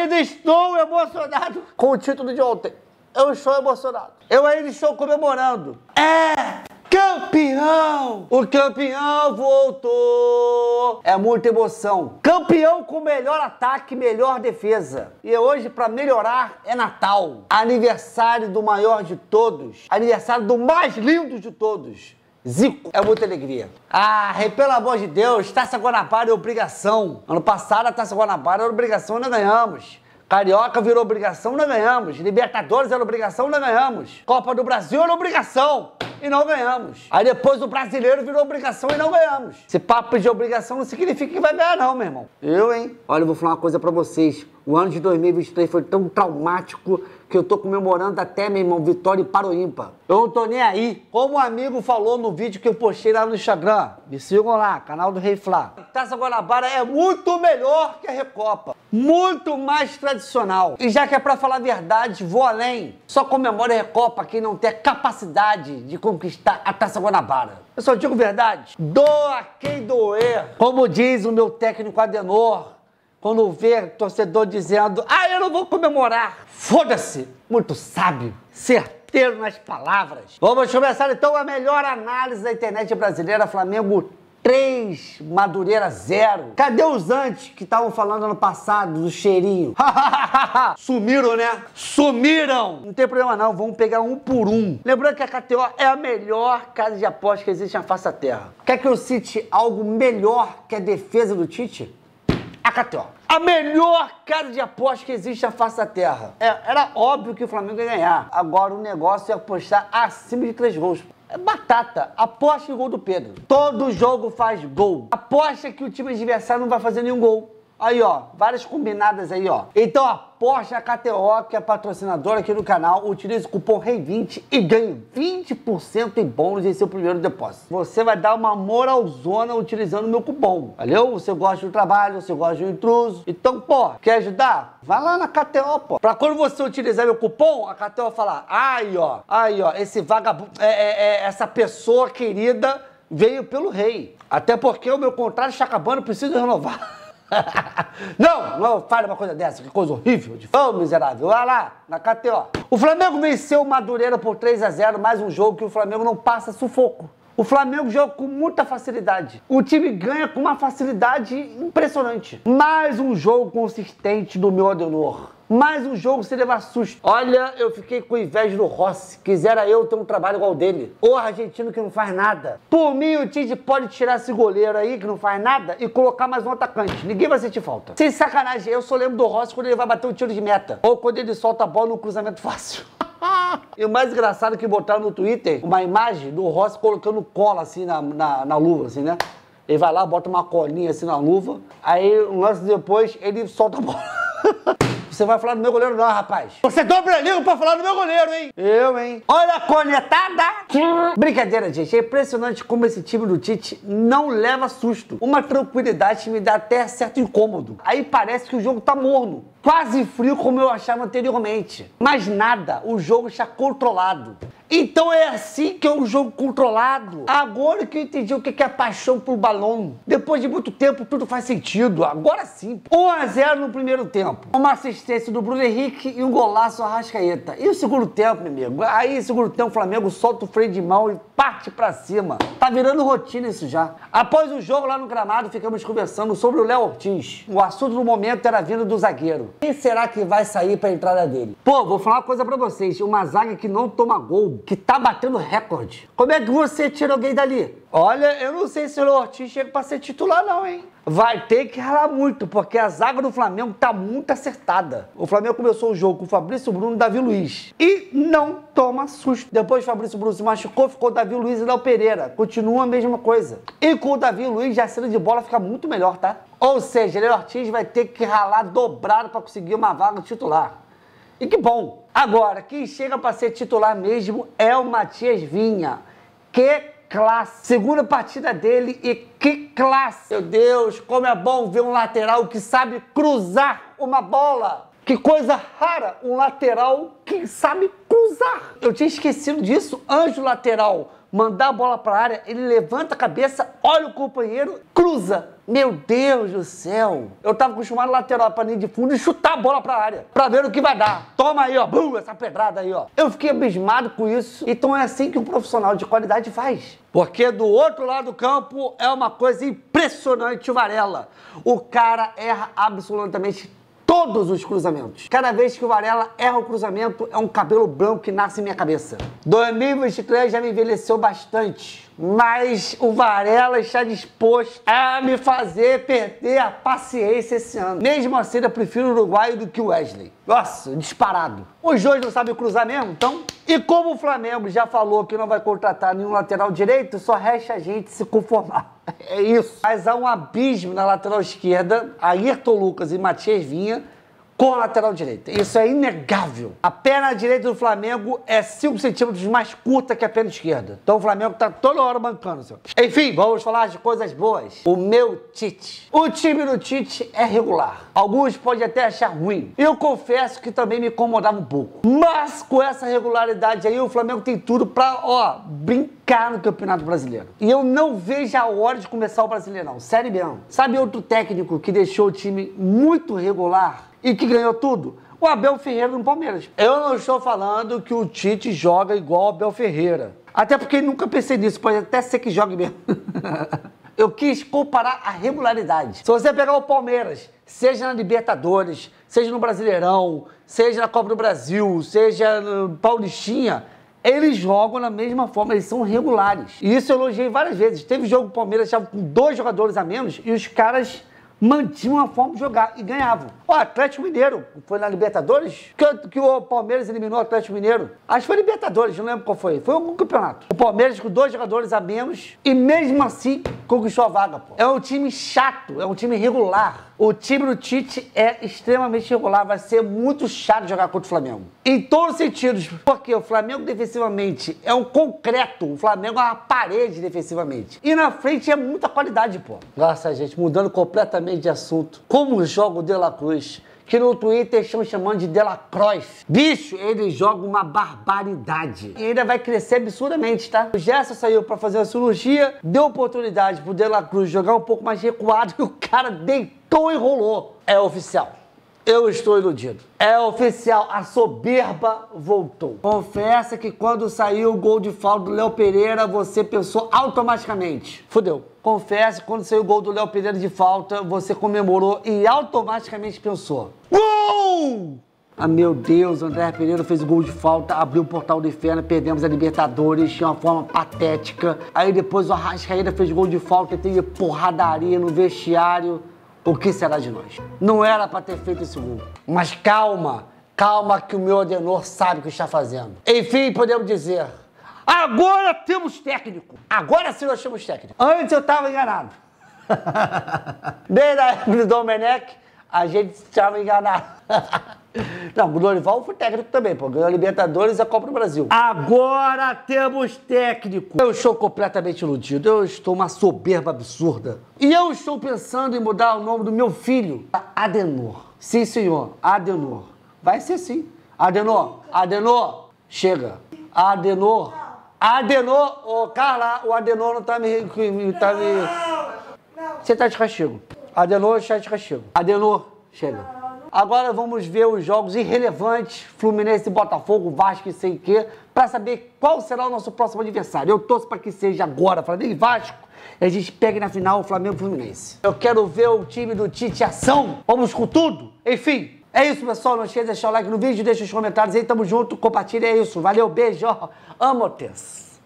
ainda estou emocionado com o título de ontem. Eu estou emocionado. Eu ainda estou comemorando. É campeão! O campeão voltou! É muita emoção. Campeão com melhor ataque, melhor defesa. E hoje, para melhorar, é Natal. Aniversário do maior de todos. Aniversário do mais lindo de todos. Zico. É muita alegria. Ah, pelo amor de Deus, Taça Guanabara é obrigação. Ano passado a Taça Guanabara era obrigação e não ganhamos. Carioca virou obrigação, não ganhamos. Libertadores era obrigação, não ganhamos. Copa do Brasil era obrigação e não ganhamos. Aí depois o Brasileiro virou obrigação e não ganhamos. Esse papo de obrigação não significa que vai ganhar não, meu irmão. Hein? Olha, eu vou falar uma coisa pra vocês. O ano de 2023 foi tão traumático que eu tô comemorando até, meu irmão, vitória para o ímpar. Eu não tô nem aí. Como um amigo falou no vídeo que eu postei lá no Instagram, me sigam lá, canal do Rei Flá. Taça Guanabara é muito melhor que a Recopa. Muito mais tradicional. E já que é pra falar a verdade, vou além. Só comemora a Recopa quem não tem a capacidade de conquistar a Taça Guanabara. Eu só digo verdade. Doa quem doer. Como diz o meu técnico Adenor, quando vê torcedor dizendo, eu não vou comemorar. Foda-se. Muito sábio. Certeiro nas palavras. Vamos começar então a melhor análise da internet brasileira. Flamengo 3, Madureira 0. Cadê os antes que estavam falando ano passado do cheirinho? Sumiram, né? Sumiram! Não tem problema não, vamos pegar um por um. Lembrando que a KTO é a melhor casa de apostas que existe na face da terra. Quer que eu cite algo melhor que a defesa do Tite? A KTO. A melhor casa de apostas que existe na face da terra. Era óbvio que o Flamengo ia ganhar. Agora o negócio é apostar acima de 3 gols. É batata. Aposta em gol do Pedro. Todo jogo faz gol. Aposta que o time adversário não vai fazer nenhum gol. Aí, ó, várias combinadas aí, ó. Então, aposta a KTO, que é patrocinadora aqui no canal, utilize o cupom REI20 e ganhe 20% em bônus em seu primeiro depósito. Você vai dar uma moralzona utilizando o meu cupom, valeu? Você gosta do trabalho, você gosta do intruso. Então, pô, quer ajudar? Vai lá na KTO, pô. Pra quando você utilizar meu cupom, a KTO falar, aí, ó, esse vagabundo, essa pessoa querida veio pelo rei. Até porque o meu contrato está acabando, preciso renovar. Não fale uma coisa dessa, que coisa horrível. Miserável, vai lá, na KTO. O Flamengo venceu o Madureira por 3-0, mais um jogo que o Flamengo não passa sufoco. O Flamengo joga com muita facilidade. O time ganha com uma facilidade impressionante. Mais um jogo consistente do meu Adenor. Mais um jogo sem levar susto. Olha, eu fiquei com inveja do Rossi. Quisera eu ter um trabalho igual dele. O argentino que não faz nada. Por mim, o Tite pode tirar esse goleiro aí que não faz nada e colocar mais um atacante. Ninguém vai sentir falta. Sem sacanagem, eu só lembro do Rossi quando ele vai bater um tiro de meta. Ou quando ele solta a bola num cruzamento fácil. E o mais engraçado é que botaram no Twitter uma imagem do Rossi colocando cola assim na luva, assim, né? Ele vai lá, bota uma colinha assim na luva. Aí, um lance depois, ele solta a bola. Você vai falar do meu goleiro não, rapaz. Você dobra a língua pra falar do meu goleiro, hein? Hein? Olha a cornetada! Brincadeira, gente. É impressionante como esse time do Tite não leva susto. Uma tranquilidade que me dá até certo incômodo. Aí parece que o jogo tá morno. Quase frio como eu achava anteriormente. Mas nada, o jogo está controlado. Então é assim que é um jogo controlado. Agora que eu entendi o que é paixão por balão. Depois de muito tempo, tudo faz sentido. Agora sim. 1-0 no primeiro tempo. Uma assistência do Bruno Henrique e um golaço Arrascaeta. E o segundo tempo, meu amigo? Aí, segundo tempo, o Flamengo solta o freio de mão e parte pra cima. Tá virando rotina isso já. Após o jogo lá no gramado, ficamos conversando sobre o Léo Ortiz. O assunto do momento era vindo do zagueiro. Quem será que vai sair pra entrada dele? Pô, vou falar uma coisa pra vocês. Uma zaga que não toma gol, que tá batendo recorde. Como é que você tira alguém dali? Olha, eu não sei se o Léo Ortiz chega pra ser titular não, hein? Vai ter que ralar muito, porque a zaga do Flamengo tá muito acertada. O Flamengo começou o jogo com o Fabrício Bruno e Davi Luiz. E não toma susto. Depois o Fabrício Bruno se machucou, ficou o Davi Luiz e Léo Pereira. Continua a mesma coisa. E com o Davi Luiz, já a saída de bola fica muito melhor, tá? Ou seja, o Léo Ortiz vai ter que ralar dobrado pra conseguir uma vaga titular. E que bom. Agora, quem chega pra ser titular mesmo é o Matias Vinha. Que classe. Segunda partida dele e que classe. Meu Deus, como é bom ver um lateral que sabe cruzar uma bola. Que coisa rara, um lateral que sabe cruzar. Eu tinha esquecido disso. Antes do lateral mandar a bola para a área, ele levanta a cabeça, olha o companheiro, cruza. Meu Deus do céu. Eu tava acostumado a lateral pra linha de fundo e chutar a bola pra área. Pra ver o que vai dar. Toma aí, ó. Bum, essa pedrada aí, ó. Eu fiquei abismado com isso. Então é assim que um profissional de qualidade faz. Porque do outro lado do campo é uma coisa impressionante o Varela. O cara erra absolutamente todos os cruzamentos. Cada vez que o Varela erra o cruzamento, é um cabelo branco que nasce em minha cabeça. 2023 já me envelheceu bastante, mas o Varela está disposto a me fazer perder a paciência esse ano. Mesmo assim, eu prefiro o uruguaio do que o Wesley. Nossa, disparado. Os dois não sabem cruzar mesmo, então? E como o Flamengo já falou que não vai contratar nenhum lateral direito, só resta a gente se conformar. É isso. Mas há um abismo na lateral esquerda, Ayrton Lucas e Matias Vinha, com a lateral direita. Isso é inegável. A perna direita do Flamengo é 5 centímetros mais curta que a perna esquerda. Então o Flamengo tá toda hora bancando, senhor. Enfim, vamos falar de coisas boas. O meu Tite. O time do Tite é regular. Alguns podem até achar ruim. Eu confesso que também me incomodava um pouco. Mas com essa regularidade aí, o Flamengo tem tudo pra, ó, brincar no Campeonato Brasileiro. E eu não vejo a hora de começar o Brasileirão. Sério mesmo. Sabe outro técnico que deixou o time muito regular e que ganhou tudo? O Abel Ferreira no Palmeiras. Eu não estou falando que o Tite joga igual o Abel Ferreira. Até porque nunca pensei nisso, pode até ser que jogue mesmo. Eu quis comparar a regularidade. Se você pegar o Palmeiras, seja na Libertadores, seja no Brasileirão, seja na Copa do Brasil, seja no Paulistinha, eles jogam da mesma forma, eles são regulares. E isso eu elogiei várias vezes. Teve jogo do Palmeiras já com 2 jogadores a menos e os caras mantinham a forma de jogar e ganhavam. O Atlético Mineiro, foi na Libertadores, que o Palmeiras eliminou o Atlético Mineiro. Acho que foi Libertadores, não lembro qual foi. Foi algum campeonato. O Palmeiras com 2 jogadores a menos e mesmo assim conquistou a vaga, pô. É um time chato, é um time regular. O time do Tite é extremamente regular, vai ser muito chato jogar contra o Flamengo. Em todos os sentidos, porque o Flamengo defensivamente é um concreto, o Flamengo é uma parede defensivamente. E na frente é muita qualidade, pô. Nossa, gente, mudando completamente de assunto. Como joga o De La Cruz, que no Twitter estão chamando de De La Cruyff. Bicho, ele joga uma barbaridade. E ainda vai crescer absurdamente, tá? O Gerson saiu pra fazer a cirurgia, deu oportunidade pro De La Cruz jogar um pouco mais recuado e o cara deitou e rolou. É oficial. Eu estou iludido. É oficial, a soberba voltou. Confessa que quando saiu o gol de falta do Léo Pereira, você pensou automaticamente: fudeu. Confessa que quando saiu o gol do Léo Pereira de falta, você comemorou e automaticamente pensou: gol! Ah, meu Deus, o André Pereira fez o gol de falta, abriu o portal do inferno, perdemos a Libertadores de uma forma patética. Aí depois o Arrascaeta fez gol de falta e teve porradaria no vestiário. O que será de nós? Não era pra ter feito esse gol. Mas calma, calma que o meu Adenor sabe o que está fazendo. Enfim, podemos dizer: agora temos técnico. Agora sim nós temos técnico. Antes eu estava enganado. Desde a época do Domenech, a gente estava enganado. Não, o Dorival foi técnico também, pô. Ganhou a Libertadores e a Copa do Brasil. Agora temos técnico. Eu estou completamente iludido. Eu estou uma soberba absurda. E eu estou pensando em mudar o nome do meu filho para Adenor. Sim, senhor. Adenor. Vai ser sim. Adenor. Adenor. Chega. Adenor. Adenor. Ô, Carla, o Adenor não tá me... Você tá de castigo. Adenor está de castigo. Adenor. Chega. Agora vamos ver os jogos irrelevantes, Fluminense, Botafogo, Vasco e sei o quê, para saber qual será o nosso próximo adversário. Eu torço para que seja agora Flamengo e Vasco, e a gente pegue na final o Flamengo e Fluminense. Eu quero ver o time do Tite em ação. Vamos com tudo. Enfim, é isso, pessoal. Não esqueça de deixar o like no vídeo, deixa os comentários aí, tamo junto, compartilha, é isso. Valeu, beijo, amo-te.